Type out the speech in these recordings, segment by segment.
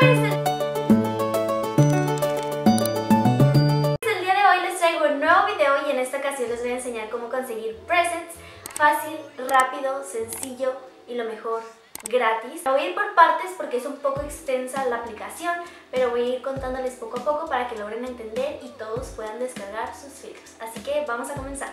El día de hoy les traigo un nuevo video y en esta ocasión les voy a enseñar cómo conseguir presets fácil, rápido, sencillo y lo mejor, gratis. Voy a ir por partes porque es un poco extensa la aplicación, pero voy a ir contándoles poco a poco para que logren entender y todos puedan descargar sus filtros. Así que vamos a comenzar.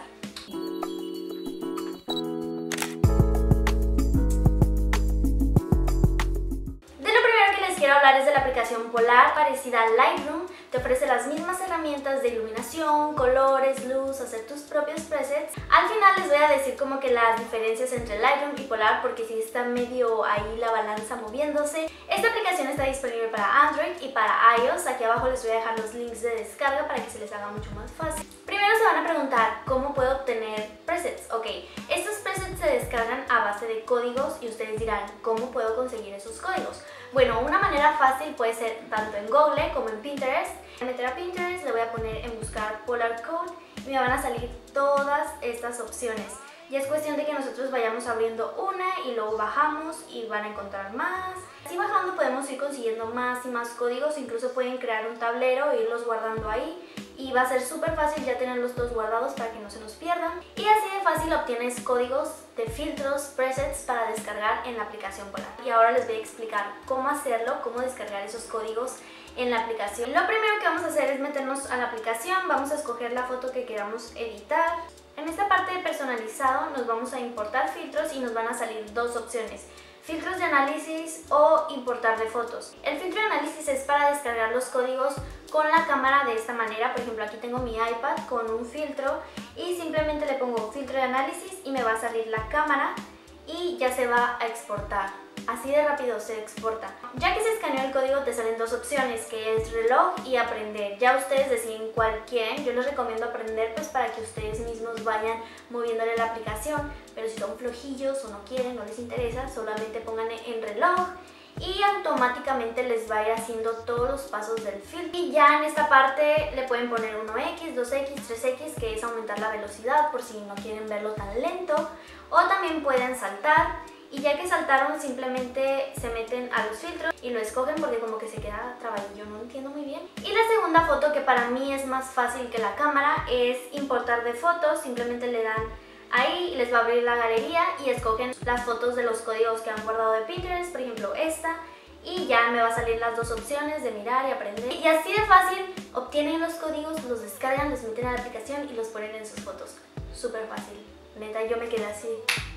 Quiero hablar de la aplicación Polar, parecida a Lightroom. Te ofrece las mismas herramientas de iluminación, colores, luz, hacer tus propios presets. Al final les voy a decir como que las diferencias entre Lightroom y Polar, porque sí está medio ahí la balanza moviéndose. Esta aplicación está disponible para Android y para iOS. Aquí abajo les voy a dejar los links de descarga para que se les haga mucho más fácil. Primero se van a preguntar cómo puedo obtener presets. Ok, estos presets se descargan a base de códigos y ustedes dirán, ¿cómo puedo conseguir esos códigos? Bueno, una manera fácil puede ser tanto en Google como en Pinterest. Voy a meter a Pinterest, le voy a poner en buscar Polar Code y me van a salir todas estas opciones. Y es cuestión de que nosotros vayamos abriendo una y luego bajamos y van a encontrar más. Así bajando podemos ir consiguiendo más y más códigos, incluso pueden crear un tablero e irlos guardando ahí. Y va a ser súper fácil ya tenerlos todos guardados para que no se nos pierdan. Y así de fácil obtienes códigos de filtros, presets para descargar en la aplicación Polar. Y ahora les voy a explicar cómo hacerlo, cómo descargar esos códigos en la aplicación. Lo primero que vamos a hacer es meternos a la aplicación, vamos a escoger la foto que queramos editar. En esta parte de personalizado nos vamos a importar filtros y nos van a salir dos opciones. Filtros de análisis o importar de fotos. El filtro de análisis es para descargar los códigos con la cámara de esta manera. Por ejemplo, aquí tengo mi iPad con un filtro y simplemente le pongo filtro de análisis y me va a salir la cámara y ya se va a exportar. Así de rápido se exporta. Ya que se escaneó el código te salen dos opciones, que es reloj y aprender. Ya ustedes deciden cuál quieren. Yo les recomiendo aprender pues para que ustedes mismos vayan moviéndole la aplicación, pero si son flojillos o no quieren, no les interesa, solamente pongan en reloj y automáticamente les va a ir haciendo todos los pasos del filtro. Y ya en esta parte le pueden poner 1x, 2x, 3x, que es aumentar la velocidad por si no quieren verlo tan lento, o también pueden saltar. Y ya que saltaron simplemente se meten a los filtros y lo escogen porque como que se queda trabadillo, no entiendo muy bien. Y la segunda foto, que para mí es más fácil que la cámara, es importar de fotos. Simplemente le dan ahí y les va a abrir la galería y escogen las fotos de los códigos que han guardado de Pinterest, por ejemplo esta, y ya me va a salir las dos opciones de mirar y aprender. Y así de fácil obtienen los códigos, los descargan, los meten a la aplicación y los ponen en sus fotos. Súper fácil, neta, yo me quedé así.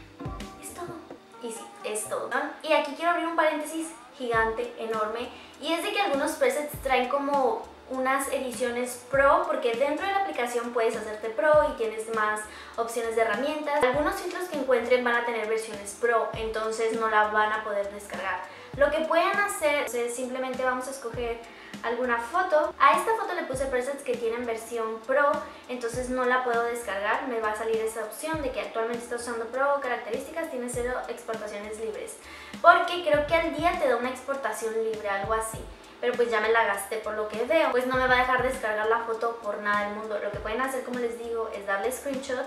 Es todo. Y sí, es todo, ¿no? Y aquí quiero abrir un paréntesis gigante, enorme, y es de que algunos presets traen como unas ediciones pro, porque dentro de la aplicación puedes hacerte pro y tienes más opciones de herramientas. Algunos filtros que encuentren van a tener versiones pro, entonces no la van a poder descargar. Lo que pueden hacer es simplemente vamos a escoger alguna foto. A esta foto le puse presets que tienen versión pro, entonces no la puedo descargar. Me va a salir esa opción de que actualmente está usando pro, características, tiene 0 exportaciones libres, porque creo que al día te da una exportación libre, algo así. Pero pues ya me la gasté por lo que veo, pues no me va a dejar descargar la foto por nada del mundo. Lo que pueden hacer, como les digo, es darle screenshot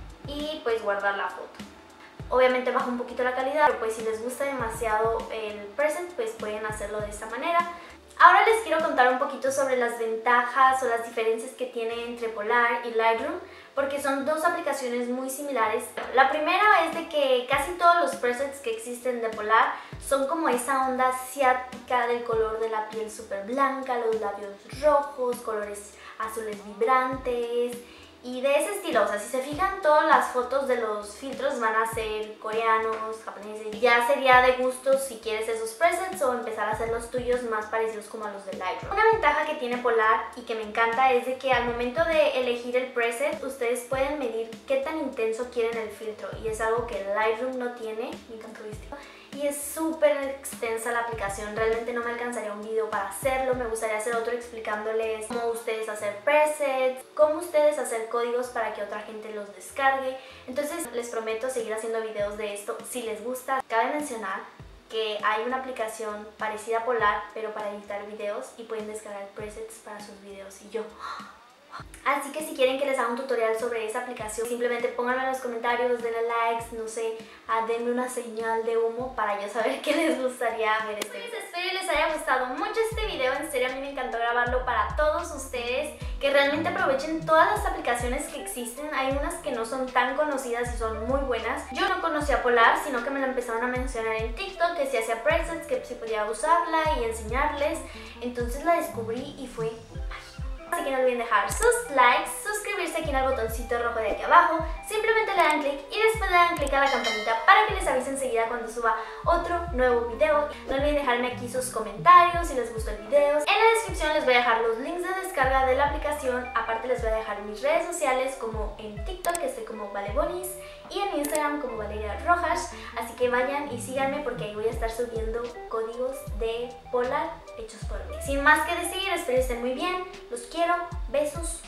y pues guardar la foto. Obviamente baja un poquito la calidad, pero pues si les gusta demasiado el preset, pues pueden hacerlo de esta manera. Ahora les quiero contar un poquito sobre las ventajas o las diferencias que tiene entre Polar y Lightroom, porque son dos aplicaciones muy similares. La primera es de que casi todos los presets que existen de Polar son como esa onda asiática del color de la piel súper blanca, los labios rojos, colores azules vibrantes y de ese estilo. O sea, si se fijan, todas las fotos de los filtros van a ser coreanos, japoneses. Y ya sería de gusto si quieres esos presets o empezar a hacer los tuyos más parecidos como a los de Lightroom. Una ventaja que tiene Polar y que me encanta es de que al momento de elegir el preset, ustedes pueden medir qué tan intenso quieren el filtro, y es algo que Lightroom no tiene. Me encantó esto. Y es súper extensa la aplicación, realmente no me alcanzaría un video para hacerlo. Me gustaría hacer otro explicándoles cómo ustedes hacer presets, cómo ustedes hacer códigos para que otra gente los descargue. Entonces les prometo seguir haciendo videos de esto si les gusta. Cabe mencionar que hay una aplicación parecida a Polar, pero para editar videos, y pueden descargar presets para sus videos. Y yo, Así que si quieren que les haga un tutorial sobre esa aplicación, simplemente pónganme en los comentarios, denle likes, no sé, denme una señal de humo para yo saber que les gustaría ver este video. Espero les haya gustado mucho este video, en serio a mí me encantó grabarlo para todos ustedes, que realmente aprovechen todas las aplicaciones que existen. Hay unas que no son tan conocidas y son muy buenas. Yo no conocía Polar, sino que me la empezaron a mencionar en TikTok, que si hacía presets, que si podía usarla y enseñarles. Entonces la descubrí y fue así que no olviden dejar sus likes, suscribirse aquí en el botoncito rojo de aquí abajo, simplemente le dan clic y después le dan clic a la campanita para que les avise enseguida cuando suba otro nuevo video. No olviden dejarme aquí sus comentarios si les gustó el video. En la descripción les voy a dejar los links de descarga de la aplicación, aparte les voy a dejar mis redes sociales como en TikTok que estoy como Valebonis y en Instagram como Valeria Rojas, así que vayan y síganme porque ahí voy a estar subiendo códigos de Polar hechos por mí. Sin más que decir, espero que estén muy bien, los quiero, besos.